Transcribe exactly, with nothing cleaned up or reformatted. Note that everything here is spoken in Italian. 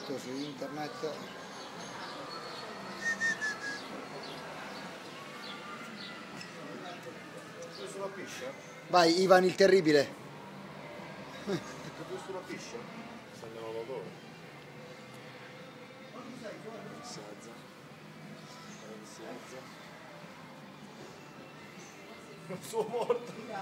visto su internet. Sulla piscia? Vai Ivan il terribile. Proprio sulla piscia? Sta andando l'odore. Si alza. Si alza. Non sono morto.